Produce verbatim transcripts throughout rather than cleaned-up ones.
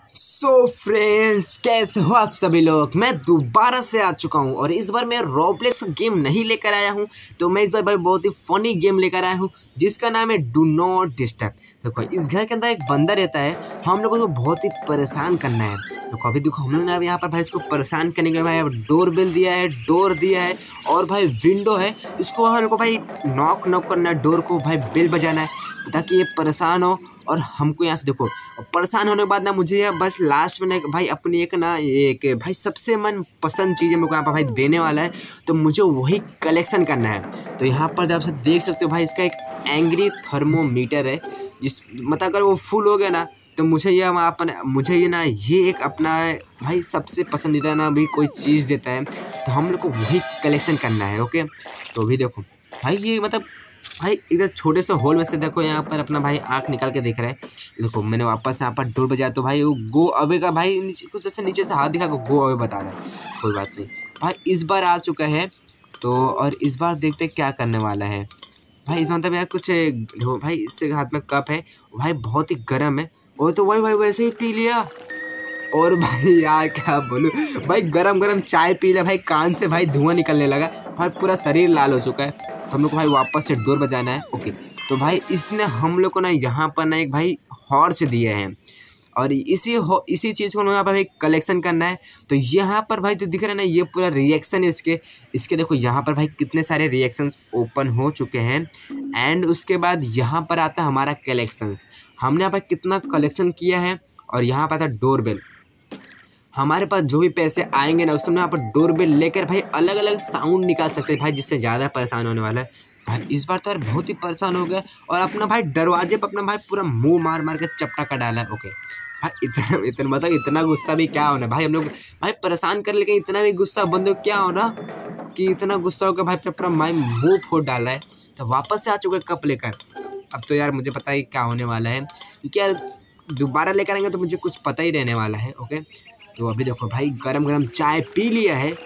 So friends, कैसे हो आप सभी लोग। मैं दोबारा से आ चुका हूं और इस बार मैं रोब्लेक्स गेम नहीं लेकर आया हूं। तो मैं इस बार बार बहुत ही फनी गेम लेकर आया हूं जिसका नाम है डू नॉट डिस्टर्ब। देखो, इस घर के अंदर एक बंदा रहता है, हम लोगों को बहुत ही परेशान करना है। तो अभी देखो, हम लोग ने अब यहाँ पर भाई इसको परेशान करने के लिए भाई अब डोर बेल दिया है, डोर दिया है और भाई विंडो है, इसको हम लोग को भाई नॉक नॉक करना है, डोर को भाई बेल बजाना है ताकि ये परेशान हो और हमको यहाँ से देखो। और परेशान होने के बाद ना मुझे यह बस लास्ट में ना भाई अपनी एक ना एक भाई सबसे मन पसंद चीज़ मेरे को यहाँ पर भाई देने वाला है, तो मुझे वही कलेक्शन करना है। तो यहाँ पर आप सब देख सकते हो भाई, इसका एक एंग्री थर्मोमीटर है, जिस मतलब अगर वो फुल हो गया ना तो मुझे ये अपना मुझे ये ना ये एक अपना भाई सबसे पसंदीदा ना भी कोई चीज़ देता है, तो हम लोग को वही कलेक्शन करना है। ओके, तो अभी देखो भाई, ये मतलब भाई इधर छोटे से होल में से देखो, यहाँ पर अपना भाई आँख निकाल के देख रहा है। देखो, मैंने वापस यहाँ पर डोर बजाया तो भाई वो गो अवे का भाई नीचे कुछ जैसे नीचे से हाथ दिखा को गो अवे बता रहा है। कोई बात नहीं भाई, इस बार आ चुका है तो और इस बार देखते क्या करने वाला है भाई। इस मतलब यार कुछ देखो भाई, इससे हाथ में कप है भाई, बहुत ही गर्म है। और तो वही भाई वैसे ही पी लिया। और भाई यार क्या बोलूं भाई, गरम गरम चाय पी लिया भाई, कान से भाई धुआं निकलने लगा भाई, पूरा शरीर लाल हो चुका है। तो हम लोग को भाई वापस से डोर बजाना है। ओके, तो भाई इसने हम लोग को ना यहाँ पर ना एक भाई हॉर्स दिए हैं और इसी हो इसी चीज़ को हम लोग यहाँ पर भाई कलेक्शन करना है। तो यहाँ पर भाई तो दिख रहा है ना, ये पूरा रिएक्शन है इसके इसके देखो, यहाँ पर भाई कितने सारे रिएक्शंस ओपन हो चुके हैं। एंड उसके बाद यहाँ पर आता है हमारा कलेक्शंस। हमने यहाँ पर कितना कलेक्शन किया है और यहाँ पर आता है डोर बेल। हमारे पास जो भी पैसे आएंगे ना उस समय यहाँ पर डोर बेल लेकर भाई अलग अलग साउंड निकाल सकते हैं भाई, जिससे ज़्यादा परेशान होने वाला है भाई। इस बार तो यार बहुत ही परेशान हो गया और अपना भाई दरवाजे पर अपना भाई पूरा मुंह मार मार के चपटा कर डाला है। ओके भाई, इतना इतना मतलब इतना गुस्सा भी क्या होना भाई, हम लोग भाई परेशान कर, लेकिन इतना भी गुस्सा बंद हो क्या होना कि इतना गुस्सा होकर भाई पूरा भाई मुँह फोड़ डाला है। तो वापस से आ चुके कप लेकर। अब तो यार मुझे पता ही क्या होने वाला है, क्योंकि यार दोबारा लेकर आएंगे तो मुझे कुछ पता ही रहने वाला है। ओके, तो अभी देखो भाई, गरम गरम चाय पी लिया है।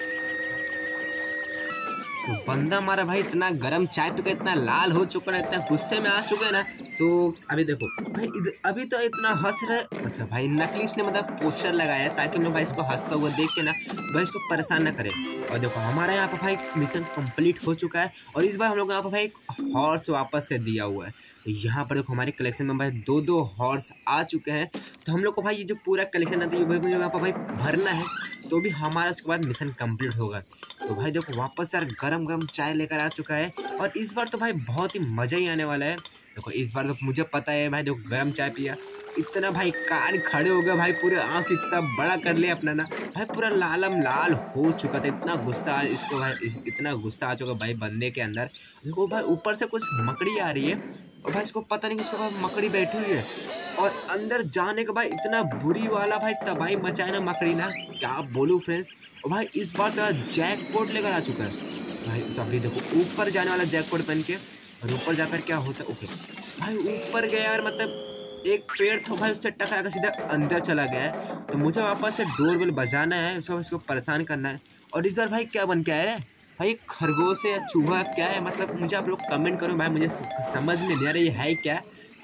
तो बंदा हमारा भाई इतना गरम चाय पी के इतना लाल हो चुका है, इतना गुस्से में आ चुके हैं ना। तो अभी देखो भाई, अभी तो इतना हंस रहे। अच्छा भाई, नकलीस ने मतलब पोस्टर लगाया है ताकि मैं भाई इसको हंसता हुआ देख के ना भाई इसको परेशान ना करे। और देखो हमारा यहाँ पर भाई मिशन कंप्लीट हो चुका है और इस बार हम लोग यहाँ पर भाई एक हॉर्स वापस से दिया हुआ है। तो यहाँ पर देखो हमारे कलेक्शन में भाई दो दो हॉर्स आ चुके हैं। तो हम लोग को भाई ये जो पूरा कलेक्शन है तो ये भाई यहाँ पर भाई भरना है, तो भी हमारा उसके बाद मिशन कंप्लीट होगा। तो भाई देखो वापस यार गरम गरम चाय लेकर आ चुका है और इस बार तो भाई बहुत ही मज़ा ही आने वाला है। देखो इस बार तो मुझे पता है भाई, देखो गरम चाय पिया, इतना भाई कान खड़े हो गए भाई, पूरे आँख इतना बड़ा कर लिया अपना ना भाई, पूरा लालम लाल हो चुका था। इतना गुस्सा इसको भाई, इतना गुस्सा आ चुका भाई बंदे के अंदर। देखो भाई ऊपर से कुछ मकड़ी आ रही है और भाई इसको पता नहीं किसको भाई मकड़ी बैठी हुई है और अंदर जाने के भाई इतना बुरी वाला भाई तबाही मचाए ना मकड़ी ना, क्या बोलूँ फ्रेंड्स। और भाई इस बार तो जैकपॉट लेकर आ चुका है भाई। तो अभी देखो ऊपर जाने वाला जैकपॉट पहन के, और ऊपर जाकर क्या होता है। ओके भाई, ऊपर गया यार, मतलब एक पेड़ था भाई, उससे टकरा कर सीधा अंदर चला गया है। तो मुझे वापस से डोर बेल बजाना है, उसको इसको परेशान करना है। और इस बार भाई क्या बन के आया है भाई, एक खरगोश है या चूहा क्या है, मतलब मुझे आप लोग कमेंट करो भाई, मुझे समझ में नहीं आ रहा ये है क्या।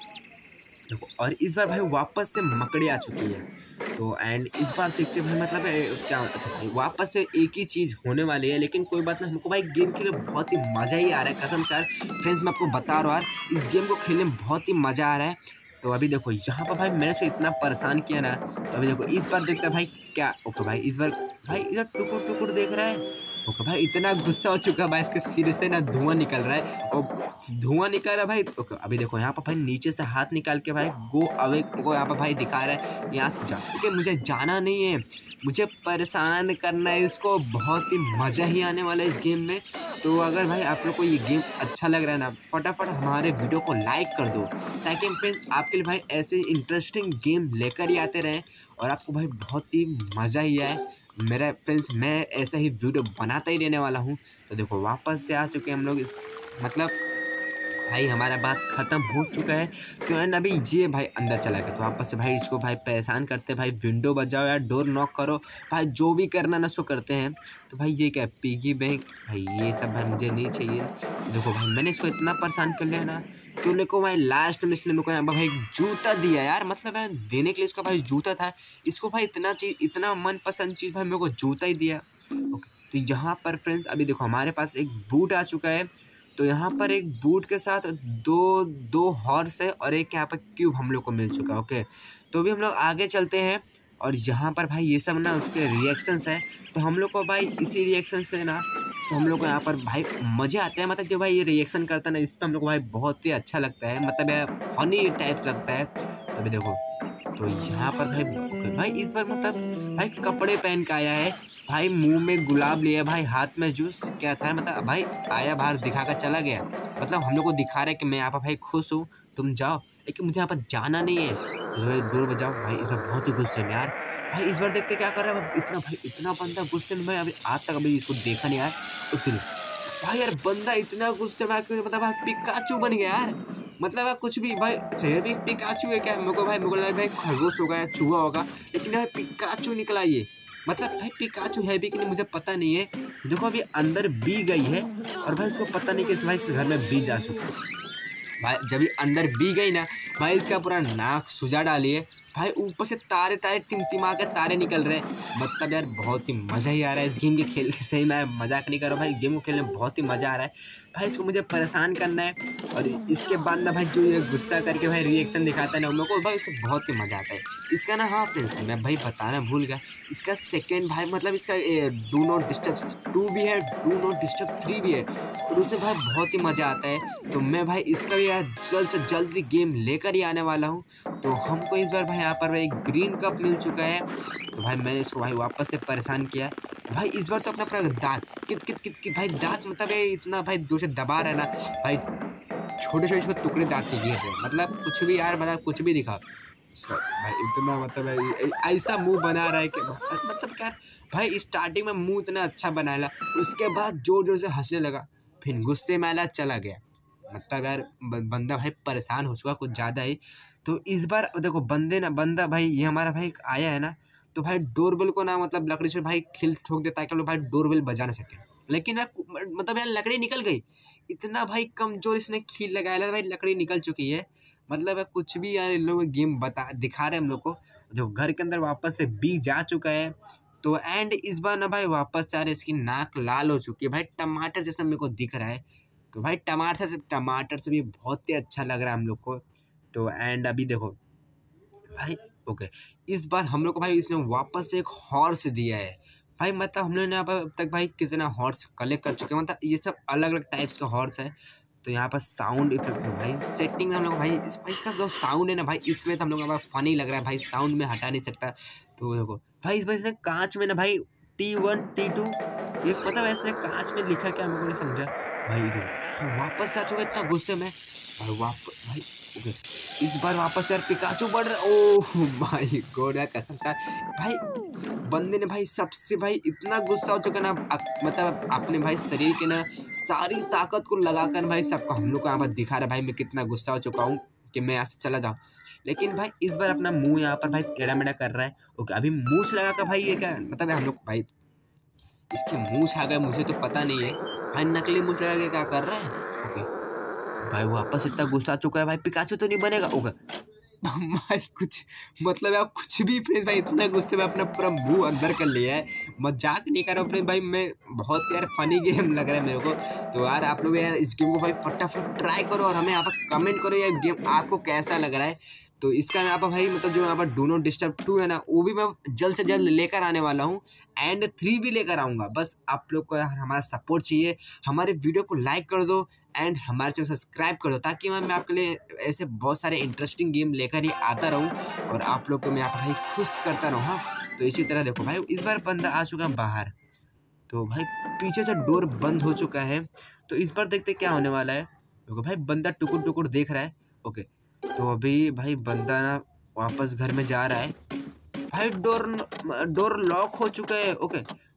देखो और इस बार भाई वापस से मकड़ी आ चुकी है। तो एंड इस बार देखते भाई मतलब क्या, अच्छा भाई वापस से एक ही चीज़ होने वाली है, लेकिन कोई बात नहीं, हमको भाई गेम खेलने बहुत ही मज़ा ही आ रहा है कसम से यार। फ्रेंड्स मैं आपको बता रहा हूँ यार, इस गेम को खेलने में बहुत ही मज़ा आ रहा है। तो अभी देखो यहाँ पर भाई मैंने से इतना परेशान किया ना, तो अभी देखो इस बार देखते भाई क्या। ओके भाई इस बार भाई इधर टुकुर टुकुर देख रहा है। ओके भाई इतना गुस्सा हो चुका है भाई, इसके सिर से ना धुआं निकल रहा है और धुआं निकल रहा है भाई। ओके अभी देखो यहाँ पर भाई नीचे से हाथ निकाल के भाई गो अवे को यहाँ पर भाई दिखा रहा है, यहाँ से जा, क्योंकि मुझे जाना नहीं है, मुझे परेशान करना है इसको। बहुत ही मज़ा ही आने वाला है इस गेम में। तो अगर भाई आप लोग को ये गेम अच्छा लग रहा है ना, फटाफट हमारे वीडियो को लाइक कर दो, ताकि फिर आपके लिए भाई ऐसे इंटरेस्टिंग गेम लेकर ही आते रहें और आपको भाई बहुत ही मज़ा ही आए। मेरा फ्रेंड्स मैं ऐसा ही वीडियो बनाता ही रहने वाला हूँ। तो देखो वापस से आ चुके हम लोग, मतलब भाई हमारा बात खत्म हो चुका है। तो एंड अभी ये भाई अंदर चला गया, तो वापस से भाई इसको भाई परेशान करते भाई, विंडो बजाओ यार, डोर नॉक करो भाई, जो भी करना ना सो करते हैं। तो भाई ये क्या पिगी बैंक भाई, ये सब भाई मुझे नहीं चाहिए। देखो भाई मैंने इसको इतना परेशान कर लिया ना, तो देखो भाई लास्ट में इसने मेरे को यहाँ पर भाई जूता दिया यार, मतलब यार देने के लिए इसका भाई जूता था, इसको भाई इतना चीज, इतना मनपसंद चीज़ भाई मेरे को जूता ही दिया। ओके, तो यहाँ पर फ्रेंड्स अभी देखो हमारे पास एक बूट आ चुका है। तो यहाँ पर एक बूट के साथ दो दो हॉर्स है और एक यहाँ पर क्यूब हम लोग को मिल चुका है। ओके, तो अभी हम लोग आगे चलते हैं, और यहाँ पर भाई ये सब ना उसके रिएक्शंस है, तो हम लोग को भाई इसी रिएक्शन से ना, तो हम लोग को यहाँ पर भाई मज़े आते हैं, मतलब जो भाई ये रिएक्शन करता है ना, इस पर हम लोग को भाई बहुत ही अच्छा लगता है, मतलब यार फनी टाइप्स लगता है। तो अभी देखो, तो यहाँ पर भाई भाई इस बार मतलब भाई कपड़े पहन के आया है भाई, मुंह में गुलाब लिया भाई, हाथ में जूस, क्या था मतलब भाई आया बाहर दिखा कर चला गया, मतलब हम लोग को दिखा रहा है कि मैं यहाँ पर भाई खुश हूँ, तुम जाओ, लेकिन मुझे यहाँ पर जाना नहीं है। तो भाई डोर बजाओ भाई, इस बार बहुत ही गुस्से में यार भाई, इस बार देखते क्या कर रहा है इतना भाई, इतना बंदा गुस्से में, मैं अभी आज तक अभी इसको देखा नहीं यार। तो फिर भाई यार बंदा इतना गुस्से में मतलब भाई पिकाचू बन गया यार, मतलब यार कुछ भी भाई, अच्छा यार भी पिकाचू है क्या, मेरे को भाई मेरे को लगा भाई खरगोश होगा या चूहा होगा, लेकिन भाई पिकाचू निकला ये, मतलब भाई पिकाचू है भी कि नहीं मुझे पता नहीं है। देखो अभी अंदर बी गई है, और भाई इसको पता नहीं कि भाई इस घर में बी जा चुका भाई, जब ये अंदर बी गई ना भाई, इसका पूरा नाक सुजा डाली है भाई, ऊपर से तारे तारे टिमटिमा के तारे निकल रहे हैं, मतलब यार बहुत ही मज़ा ही आ रहा है इस गेम के खेल के, सही मैं मजाक नहीं कर रहा हूँ भाई, गेम को खेलने में बहुत ही मज़ा आ रहा है भाई, इसको मुझे परेशान करना है। और इसके बाद ना भाई जो ये गुस्सा करके भाई रिएक्शन दिखाता है ना, उन लोगों को भाई उसको बहुत ही मज़ा आता है। इसका ना हाँ फ्रेंड्स मैं भाई बताना भूल गया, इसका सेकेंड भाई मतलब इसका डू नॉट डिस्टर्ब टू भी है, डू नॉट डिस्टर्ब थ्री भी है, और उसमें भाई बहुत ही मज़ा आता है। तो मैं भाई इसका भी यार जल्द से जल्द गेम लेकर ही आने वाला हूँ। तो हमको इस बार भाई यहाँ पर एक ग्रीन कप मिल चुका है, तो भाई मैंने इसको भाई वापस से परेशान किया भाई, इस बार तो अपना पूरा दांत कित कित कित कित भाई दांत, मतलब ये इतना भाई दो से दबा रहा है ना भाई, छोटे छोटे इसको टुकड़े दांत के गिर रहे हैं, मतलब कुछ भी यार, मतलब कुछ भी दिखा भाई, इतना मतलब ऐसा मुंह बना रहा है कि मतलब क्या भाई, स्टार्टिंग में मुंह इतना अच्छा बनाया, उसके बाद जोर जोर से हंसने लगा, फिर गुस्से में आला चला गया, मतलब यार बंदा भाई परेशान हो चुका कुछ ज़्यादा ही। तो इस बार देखो बंदे ना, बंदा भाई ये हमारा भाई आया है ना, तो भाई डोरबेल को ना मतलब लकड़ी से भाई खिल ठोक देता है कि हम लोग भाई डोरबेल बजा ना सके, लेकिन यार मतलब यार लकड़ी निकल गई, इतना भाई कमजोर इसने खील लगाया था भाई, लकड़ी निकल चुकी है, मतलब यार कुछ भी यार इन लोग गेम बता दिखा रहे हैं हम लोग को। जो घर के अंदर वापस से बी जा चुका है, तो एंड इस बार ना भाई वापस से यार इसकी नाक लाल हो चुकी है भाई, टमाटर जैसा मेरे को दिख रहा है, तो भाई टमाटर से टमाटर से भी बहुत ही अच्छा लग रहा है हम लोग को। तो एंड अभी देखो भाई ओके, इस बार हम लोग को भाई इसने वापस से एक हॉर्स दिया है भाई, मतलब हम लोग ने यहाँ पर अब तक भाई कितना हॉर्स कलेक्ट कर चुके हैं, मतलब ये सब अलग अलग टाइप्स का हॉर्स है। तो यहाँ पर साउंड इफेक्ट भाई सेटिंग में हम लोग भाई इस, इसका जो साउंड है ना भाई, इसमें तो हम लोग फनी लग रहा है भाई, साउंड में हटा नहीं सकता। तो देखो भाई इस बार इसने कांच में ना भाई टी वन टी टू एक मतलब इसने कांच में लिखा क्या मेरे को नहीं समझा भाई, इधर वापस से आ चुका इतना गुस्से में भाई, वापस भाई ओके, इस बार वापस यार पिकाचू बढ़ रहा, ओह भाई गॉड यार कसम से भाई, बंदे ने भाई सबसे भाई इतना गुस्सा हो चुका ना, मतलब अपने भाई शरीर के ना सारी ताकत को लगाकर भाई सबको हम लोग को यहाँ पर दिखा रहा है भाई, मैं कितना गुस्सा हो चुका हूँ कि मैं यहाँ से चला जाऊँ, लेकिन भाई इस बार अपना मुंह यहाँ पर भाई टेढ़ा मेढ़ा कर रहा है। ओके, अभी मूछ लगा कर भाई ये क्या मतलब हम लोग भाई इसकी मूछ आ गए, मुझे तो पता नहीं है भाई, नकली मूछ लगा के क्या कर रहा है। ओके भाई वापस इतना गुस्सा आ चुका है भाई, पिकाचू तो नहीं बनेगा। ओके भाई कुछ मतलब यार कुछ भी फ्रेंड्स भाई, इतना गुस्से में अपना पूरा मुंह अंदर कर लिया है, मजाक नहीं कर रहा हूँ फ्रेंड्स भाई, मैं बहुत यार फनी गेम लग रहा है मेरे को। तो यार आप लोग यार इस गेम को भाई फटाफट ट्राई करो और हमें यहाँ पर कमेंट करो यार गेम आपको कैसा लग रहा है। तो इसका यहाँ पर भाई मतलब जो यहाँ पर डू नॉट डिस्टर्ब टू है ना, वो भी मैं जल्द से जल्द लेकर आने वाला हूँ, एंड थ्री भी लेकर आऊँगा। बस आप लोग को यार हमारा सपोर्ट चाहिए, हमारे वीडियो को लाइक कर दो एंड हमारे चैनल सब्सक्राइब कर दो, ताकि मैं मैं आपके लिए ऐसे बहुत सारे इंटरेस्टिंग गेम लेकर ही आता रहूँ और आप लोग को मैं यहाँ पर भाई खुश करता रहूँ। हाँ, तो इसी तरह देखो भाई इस बार बंदा आ चुका है बाहर, तो भाई पीछे से डोर बंद हो चुका है, तो इस बार देखते क्या होने वाला है। देखो भाई बंदा टुकुर टुकुर देख रहा है। ओके, तो अभी भाई बंदा ना वापस घर में जा रहा है भाई, डोर डोर लॉक हो चुका है। ओके,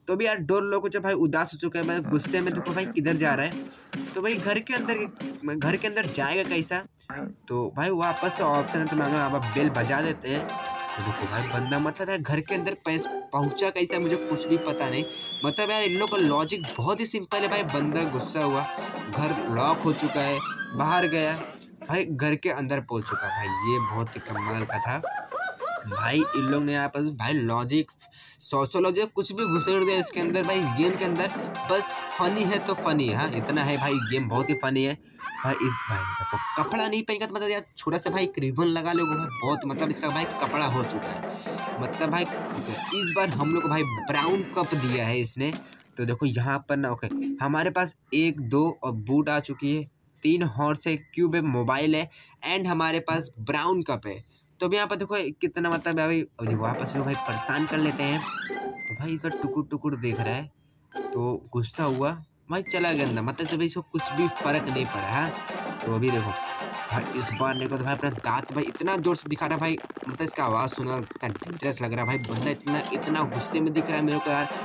तो भी यार डोर लॉक हो जाए भाई, उदास हो चुका है, मैं गुस्से में देखो भाई किधर जा रहा है। तो भाई घर के अंदर घर के अंदर जाएगा कैसा। तो भाई वापस से ऑप्शन है तो मैं आप बेल बजा देते हैं। तो देखो भाई बंदा मतलब यार घर के अंदर पैसे पहुंचा कैसा मुझे कुछ भी पता नहीं। मतलब यार इन लोग का लॉजिक बहुत ही सिंपल है भाई। बंदा गुस्सा हुआ, घर लॉक हो चुका है, बाहर गया भाई घर के अंदर पहुंच चुका। भाई ये बहुत ही कमाल का था भाई। इन लोग ने यहाँ पर भाई लॉजिक सोशोलॉजी कुछ भी घुसेड़ दिया इसके अंदर भाई गेम के अंदर। बस फनी है तो फनी है, हाँ इतना है भाई। गेम बहुत ही फनी है भाई। इस भाई को कपड़ा नहीं पहन का तो मतलब यार छोटा सा भाई रिबन लगा लोगे भाई, बहुत मतलब इसका भाई कपड़ा हो चुका है। मतलब भाई इस बार हम लोग को भाई ब्राउन कप दिया है इसने। तो देखो यहाँ पर ना ओके हमारे पास एक दो और बूट आ चुकी है, तीन हॉर्स है, क्यूब है, मोबाइल है एंड हमारे पास ब्राउन कप है। तो अब यहाँ पर देखो कितना मतलब भाई वापस भाई परेशान कर लेते हैं। तो भाई इस बार टुकुर टुकुर देख रहा है तो गुस्सा हुआ भाई चला गया अंदर। मतलब जब इसको कुछ भी फर्क नहीं पड़ा है। तो अभी देखो भाई इस बार देखो तो भाई अपना दांत भाई इतना जोर से दिखा रहा है भाई। मतलब इसका आवाज़ सुना कितना डेंजरस लग रहा है भाई। बंदा इतना इतना गुस्से में दिख रहा है मेरे को यार।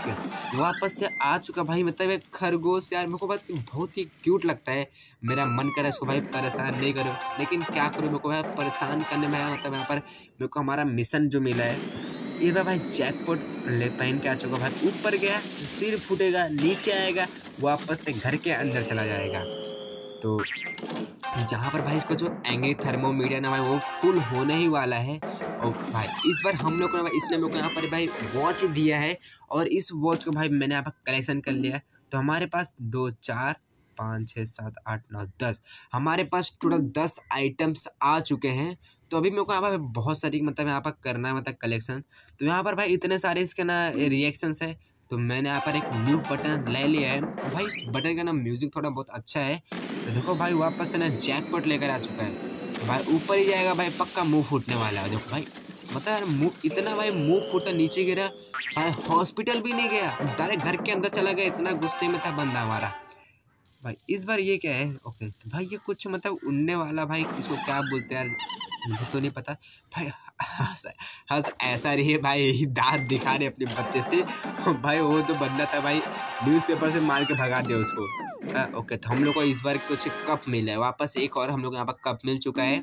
वापस से आ चुका भाई। मतलब एक खरगोश यार मेरे को बस बहुत ही क्यूट लगता है। मेरा मन करे इसको भाई परेशान नहीं करो, लेकिन क्या करूँ मेरे को भाई परेशान करने में। मतलब यहाँ पर मेरे को हमारा मिशन जो मिला है ये बार भाई जैकपॉट ले पहन के आ चुका भाई। ऊपर गया सिर फूटेगा, नीचे आएगा, वापस से घर के अंदर चला जाएगा। तो जहाँ पर भाई इसका जो एंग्री थर्मोमीटर ना भाई वो फुल होने ही वाला है। और भाई इस बार हम लोग को ना भाई इसने मेरे को यहाँ पर भाई वॉच दिया है और इस वॉच को भाई मैंने यहाँ पर कलेक्शन कर लिया है। तो हमारे पास दो चार पाँच छः सात आठ नौ दस हमारे पास टोटल दस आइटम्स आ चुके हैं। तो अभी मेरे को यहाँ पर बहुत सारी मतलब यहाँ पर करना है मतलब कलेक्शन। तो यहाँ पर भाई इतने सारे इसके ना रिएक्शंस है। तो मैंने यहाँ पर एक न्यू बटन ले लिया है भाई। इस बटन का ना म्यूजिक थोड़ा बहुत अच्छा है। तो देखो भाई वापस से ना जैकपॉट लेकर आ चुका है। तो भाई ऊपर ही जाएगा भाई, पक्का मुंह फूटने वाला है। देखो भाई मतलब यार मुंह इतना भाई मुंह फूटता नीचे गिरा भाई, हॉस्पिटल भी नहीं गया, डायरेक्ट घर के अंदर चला गया। इतना गुस्से में था बंदा हमारा भाई। इस बार ये क्या है ओके तो भाई ये कुछ मतलब उड़ने वाला भाई इसको क्या बोलते हैं यार मुझे तो नहीं पता भाई। हंस हंस ऐसा रही है भाई, दांत दिखा रहे अपने बच्चे से भाई। वो तो बंदा था भाई न्यूज़पेपर से मार के भगा दिया उसको। आ, ओके तो हम लोग को इस बार कुछ कप मिला है वापस एक और। हम लोग यहाँ पर कप मिल चुका है।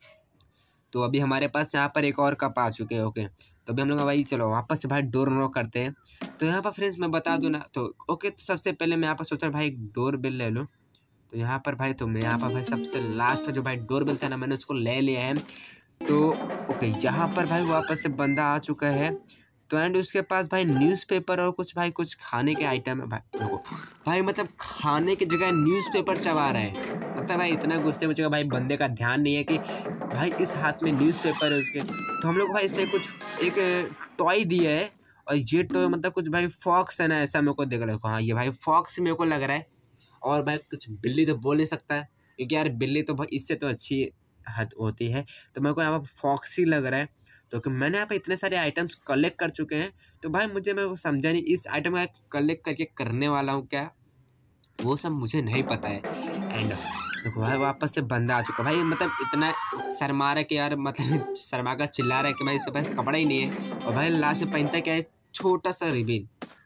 तो अभी हमारे पास यहाँ पर एक और कप आ चुके हैं। ओके तो अभी हम लोग भाई चलो वापस से भाई डोर नॉक करते हैं। तो यहाँ पर फ्रेंड्स मैं बता दूँ ना तो ओके तो सबसे पहले मैं यहाँ पर सोचा भाई एक डोर बेल ले लूँ। तो यहाँ पर भाई तो मैं यहाँ पर भाई सबसे लास्ट जो भाई डोर बेल था ना मैंने उसको ले लिया है। तो ओके यहाँ पर भाई वापस से बंदा आ चुका है। तो एंड उसके पास भाई न्यूज़पेपर और कुछ भाई कुछ खाने के आइटम है भाई। देखो भाई मतलब खाने की जगह न्यूज़पेपर चबा रहा है। मतलब भाई इतना गुस्से में चुका भाई बंदे का ध्यान नहीं है कि भाई इस हाथ में न्यूज़पेपर है उसके। तो हम लोग भाई इसने कुछ एक टॉय दिया है और ये टॉय मतलब कुछ भाई फॉक्स है ना ऐसा मेरे को देख रहा है। हाँ ये भाई फॉक्स मेरे को लग रहा है। और भाई कुछ बिल्ली तो बोल नहीं सकता है क्योंकि यार बिल्ली तो भाई इससे तो अच्छी हद होती है। तो मेरे को यहाँ पर फॉक्स ही लग रहा है। तो कि मैंने यहाँ पे इतने सारे आइटम्स कलेक्ट कर चुके हैं। तो भाई मुझे मैं वो समझा नहीं इस आइटम का कलेक्ट करके करने वाला हूँ क्या, वो सब मुझे नहीं पता है। एंड देखो भाई वापस से बंदा आ चुका भाई। मतलब इतना शर्मा रहा है कि यार मतलब शर्मा का चिल्ला रहा है कि भाई इसके पास कपड़ा ही नहीं है। और भाई लास्ट में पहनता क्या है छोटा सा रिबिन।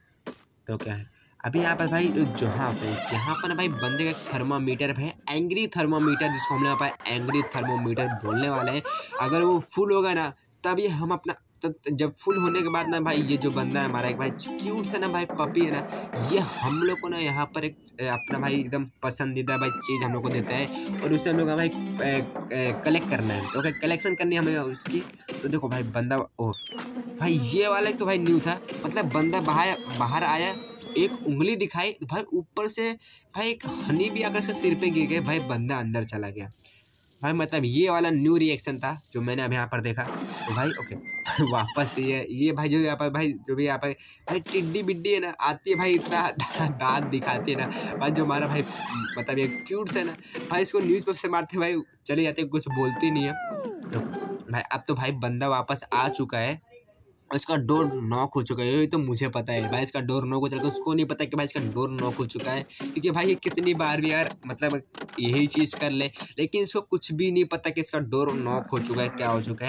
तो क्या है अभी यहाँ पर भाई जो हाँ फ्रेंड्स यहाँ पर भाई बंदे का थर्मामीटर है, एंग्री थर्मामीटर जिसको हम यहाँ पर एंग्री थर्मामीटर बोलने वाले हैं। अगर वो फुल होगा ना तभी हम अपना तो जब फुल होने के बाद ना भाई ये जो बंदा है हमारा एक भाई क्यूट सा ना भाई पपी है ना, ये हम लोग को ना यहाँ पर एक अपना भाई एकदम पसंदीदा भाई चीज़ हम लोग को देता है और उससे हम लोग का भाई कलेक्ट करना है। तो कलेक्शन करनी है हमें उसकी। तो देखो भाई बंदा ओ भाई ये वाला तो भाई न्यू था। मतलब बंदा बाहर बाहर आया, एक उंगली दिखाई भाई ऊपर से भाई एक हनी भी अगर से सिर पे गिर गए भाई बंदा अंदर चला गया भाई। मतलब ये वाला न्यू रिएक्शन था जो मैंने अब यहाँ पर देखा। तो भाई ओके वापस ये ये भाई जो यहाँ पर भाई जो भी यहाँ पर भाई टिड्डी बिड्डी है ना आती है भाई इतना दांत दिखाती है ना भाई। जो हमारा भाई मतलब ये क्यूट से ना भाई इसको न्यूज़पेपर से मारते भाई चले जाते कुछ बोलती नहीं है। तो भाई अब तो भाई बंदा वापस आ चुका है, इसका डोर नॉक हो चुका है। ये तो मुझे पता है भाई इसका डोर नॉक हो चुका है। उसको नहीं पता कि भाई इसका डोर नॉक हो चुका है क्योंकि भाई ये कितनी बार भी यार मतलब यही चीज़ कर ले, लेकिन इसको कुछ भी नहीं पता कि इसका डोर नॉक हो चुका है क्या हो चुका है।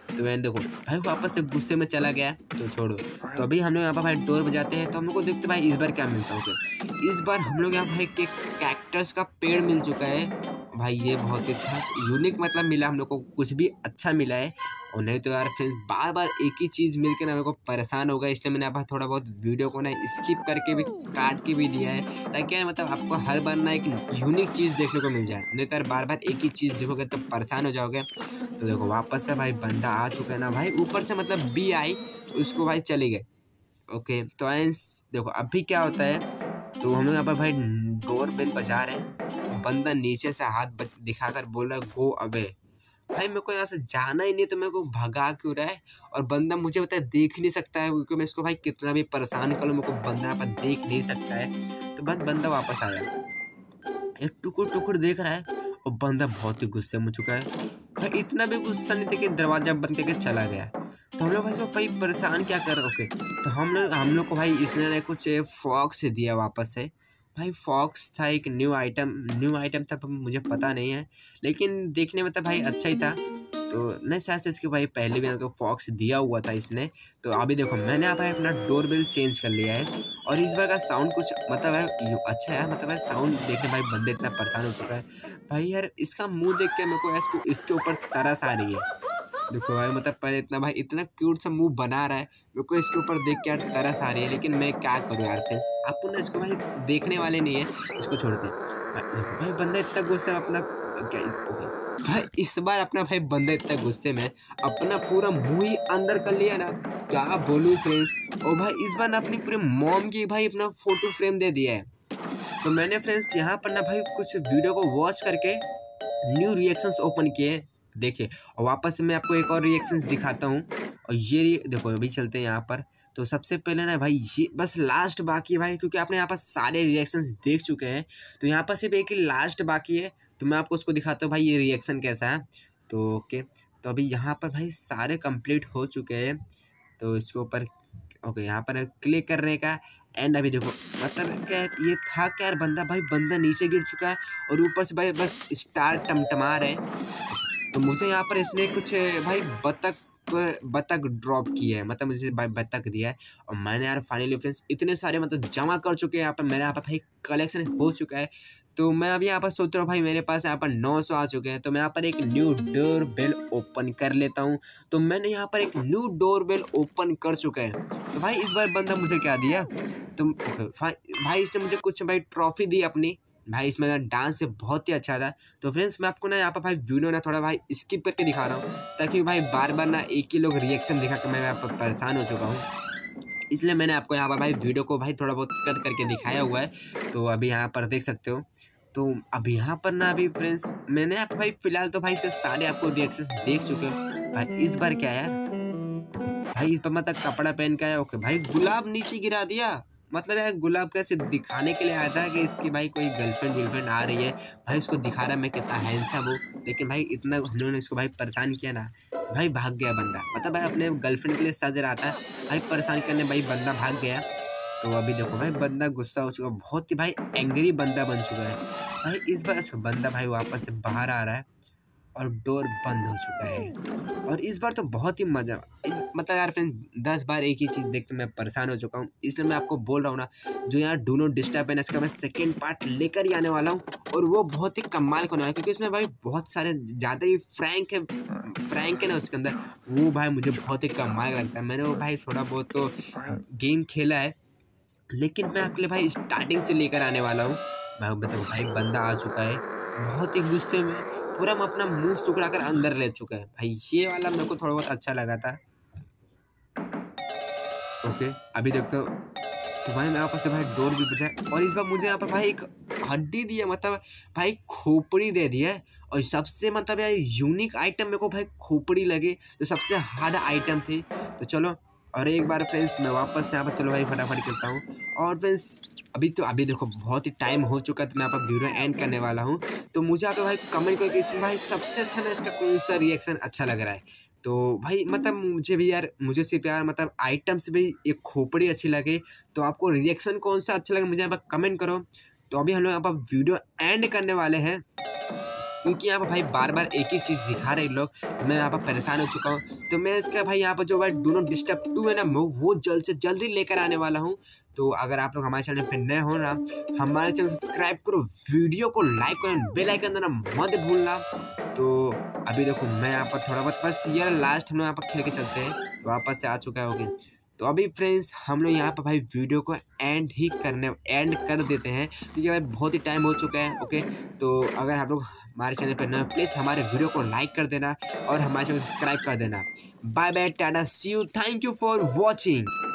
तो मैंने देखो भाई वापस से गुस्से में चला गया, तो छोड़ो। तो अभी हम लोग यहाँ पर भाई डोर बजाते हैं, तो हम लोग को देखते भाई इस बार क्या मिलता है। ओके, इस बार हम लोग यहाँ भाई एक कैक्टस का पेड़ मिल चुका है भाई, ये बहुत ही अच्छा यूनिक मतलब मिला हम लोग को, कुछ भी अच्छा मिला है। और नहीं तो यार फ्रेंड्स बार बार एक ही चीज़ मिलकर ना मेरे को परेशान होगा, इसलिए मैंने आप थोड़ा बहुत वीडियो को ना स्किप करके भी काट के भी दिया है, ताकि यार मतलब आपको हर बार ना एक यूनिक चीज़ देखने को मिल जाए। नहीं तो यार बार बार एक ही चीज़ देखोगे तो परेशान हो जाओगे। तो देखो वापस से भाई बंदा आ चुका है ना भाई, ऊपर से मतलब बी आई उसको भाई चले गए। ओके, तो एंस देखो अभी क्या होता है, तो हम लोग यहाँ पर भाई डोर बेल बजा रहे हैं, तो बंदा नीचे से हाथ दिखाकर बोल रहा है गो अवे। भाई मेरे को यहाँ से जाना ही नहीं, तो मेरे को भगा क्यों रहा है। और बंदा मुझे पता है देख नहीं सकता है, क्योंकि मैं इसको भाई कितना भी परेशान कर लूँ मेरे को बंदा यहाँ पर देख नहीं सकता है। तो बस बंदा वापस आया, एक टुकुर टुकुर देख रहा है, और बंदा बहुत ही गुस्से में चुका है भाई, इतना भी गुस्सा नहीं था कि दरवाजा बंद करके चला गया। तो हम लोग भाई भाई परेशान क्या कर रहे। ओके, तो हम लोग हम लोग को भाई इसने ना कुछ फॉक्स दिया वापस से भाई, फॉक्स था एक न्यू आइटम, न्यू आइटम था मुझे पता नहीं है, लेकिन देखने में तो भाई अच्छा ही था। तो नहीं शायद से इसके भाई पहले भी हमको फॉक्स दिया हुआ था इसने। तो अभी देखो मैंने यहाँ पर अपना डोर बेल चेंज कर लिया है, और इस बार का साउंड कुछ मतलब है अच्छा है, मतलब है साउंड देखने भाई बंदे इतना परेशान हो चुका है भाई। यार इसका मुंह देख के मेरे को इसको इसके ऊपर तरस आ रही है। देखो भाई मतलब पहले इतना भाई इतना क्यूट सा मुंह बना रहा है, मेरे को इसके ऊपर देख के यार तरस आ रही है, लेकिन मैं क्या करूँ यार फ्रेंड्स, आपको ना इसको भाई देखने वाले नहीं है, इसको छोड़ दे। देखो भाई बंदा इतना गुस्से में अपना क्या ओके भाई इस बार अपना भाई बंदा इतना गुस्से में अपना पूरा मुंह ही अंदर कर लिया ना, क्या बोलूँ फ्रेंड्स। और भाई इस बार ना अपनी पूरे मॉम की भाई अपना फोटो फ्रेम दे दिया है। तो मैंने फ्रेंड्स यहाँ पर ना भाई कुछ वीडियो को वॉच करके न्यू रिएक्शंस ओपन किए देखिए, और वापस से मैं आपको एक और रिएक्शंस दिखाता हूँ। और ये देखो अभी चलते हैं यहाँ पर। तो सबसे पहले ना भाई ये बस लास्ट बाकी है भाई, क्योंकि आपने यहाँ पर सारे रिएक्शंस देख चुके हैं, तो यहाँ पर सिर्फ एक ही लास्ट बाकी है। तो मैं आपको उसको दिखाता हूँ भाई ये रिएक्शन कैसा है। तो ओके, तो अभी यहाँ पर भाई सारे कंप्लीट हो चुके हैं, तो इसके ऊपर ओके यहाँ पर क्लिक करने का। एंड अभी देखो मतलब क्या ये था क्या यार, बंदा भाई बंदा नीचे गिर चुका है, और ऊपर से भाई बस स्टार टमटमा रहे। तो मुझे यहाँ पर इसने कुछ भाई बतख बतख ड्रॉप किया है, मतलब मुझे भाई बतख दिया है। और मैंने यार फाइनली फ्रेंड्स इतने सारे मतलब जमा कर चुके हैं यहाँ पर, मेरे यहाँ पर भाई कलेक्शन हो चुका है। तो मैं अभी यहाँ पर सोच रहा हूँ भाई मेरे पास यहाँ पर नौ सौ आ चुके हैं, तो मैं यहाँ पर एक न्यू डोर बेल ओपन कर लेता हूँ। तो मैंने यहाँ पर एक न्यू डोर बेल ओपन कर चुका है। तो भाई इस बार बंदा मुझे क्या दिया, तो भाई इसने मुझे कुछ भाई ट्रॉफी दी अपनी भाई, इसमें डांस से बहुत ही अच्छा था। तो फ्रेंड्स मैं आपको ना यहाँ पर भाई वीडियो ना थोड़ा भाई स्किप करके दिखा रहा हूँ, ताकि भाई बार बार ना एक ही लोग रिएक्शन दिखा कर मैं यहाँ पर परेशान हो चुका हूँ, इसलिए मैंने आपको यहाँ पर भाई वीडियो को भाई थोड़ा बहुत कट करके दिखाया हुआ है। तो अभी यहाँ पर देख सकते हो। तो अब यहाँ पर ना अभी फ्रेंड्स मैंने आप भाई फिलहाल तो भाई सारे आपको रिएक्शंस देख चुके हो भाई। इस बार क्या यार भाई इस पर मतलब कपड़ा पहन के आया। ओके भाई गुलाब नीचे गिरा दिया, मतलब यार गुलाब कैसे दिखाने के लिए आया था कि इसकी भाई कोई गर्लफ्रेंड गर्लफ्रेंड आ रही है, भाई इसको दिखा रहा है मैं कितना हैंडसम हूँ। लेकिन भाई इतना उन्होंने इसको भाई परेशान किया ना, भाई भाग गया बंदा, मतलब भाई अपने गर्लफ्रेंड के लिए सज रहा था भाई परेशान करने, भाई बंदा भाग गया। तो अभी देखो भाई बंदा गुस्सा हो चुका, बहुत ही भाई एंग्री बंदा बन चुका है भाई। इस बार बंदा भाई वापस से बाहर आ रहा है, और डोर बंद हो चुका है। और इस बार तो बहुत ही मजा, मतलब यार फ्रेंड दस बार एक ही चीज़ देख के मैं परेशान हो चुका हूँ, इसलिए मैं आपको बोल रहा हूँ ना जो यार डू नॉट डिस्टर्ब है ना, इसका मैं सेकेंड पार्ट लेकर ही आने वाला हूँ, और वो बहुत ही कमाल का होने वाला है, क्योंकि इसमें भाई बहुत सारे ज़्यादा ही फ्रैंक है फ्रैंक है ना उसके अंदर, वो भाई मुझे बहुत ही कमाल लगता है। मैंने वो भाई थोड़ा बहुत तो गेम खेला है, लेकिन मैं आपके लिए भाई स्टार्टिंग से लेकर आने वाला हूँ। मैं बताऊँ भाई बंदा आ चुका है बहुत ही गुस्से में, पूरा मैं अपना मुंह सुखड़ा कर अंदर ले चुका है भाई, ये वाला मेरे को थोड़ा बहुत अच्छा लगा था। ओके अभी देखते हो, तो भाई मैं यहाँ पर से भाई डोर भी बजा, और इस बार मुझे यहाँ पर भाई एक हड्डी दी है, मतलब भाई खोपड़ी दे दी है। और सबसे मतलब यार यूनिक आइटम मेरे को भाई खोपड़ी लगे, जो सबसे हार्ड आइटम थी। तो चलो और एक बार फ्रेंड्स मैं वापस यहाँ पर चलो भाई फटाफट करता हूँ। और फ्रेंड्स अभी तो अभी देखो बहुत ही टाइम हो चुका है, तो मैं यहाँ पर वीडियो एंड करने वाला हूँ। तो मुझे यहाँ पे भाई कमेंट करके इसमें भाई सबसे अच्छा ना इसका कौन सा रिएक्शन अच्छा लग रहा है। तो भाई मतलब मुझे भी यार मुझे सिर्फ यार मतलब आइटम से भी एक खोपड़ी अच्छी लगे, तो आपको रिएक्शन कौन सा अच्छा लगे मुझे यहाँ पर कमेंट करो। तो अभी हम लोग यहाँ पर वीडियो एंड करने वाले हैं। क्योंकि यहाँ पर भाई बार बार एक ही चीज़ दिखा रहे लोग, तो मैं यहाँ पर परेशान हो चुका हूँ। तो मैं इसका भाई यहाँ पर जो भाई डू नॉट डिस्टर्ब टू है ना, मैं वो जल्द से जल्दी लेकर आने वाला हूँ। तो अगर आप लोग हमारे चैनल पर नए हो ना, हमारे चैनल सब्सक्राइब करो, वीडियो को लाइक करो, बेल आइकन देना मत भूलना। तो अभी देखो मैं यहाँ पर थोड़ा बहुत बस ये लास्ट हम लोग यहाँ पर खेल के चलते हैं, तो वापस से आ चुका होगी। तो अभी फ्रेंड्स हम लोग यहाँ पर भाई वीडियो को एंड ही करने एंड कर देते हैं, क्योंकि भाई बहुत ही टाइम हो चुका है। ओके, तो अगर आप लोग हमारे चैनल पर नए प्लीज़ हमारे वीडियो को लाइक कर देना और हमारे चैनल को सब्सक्राइब कर देना। Bye bye, tata, see you, thank you for watching.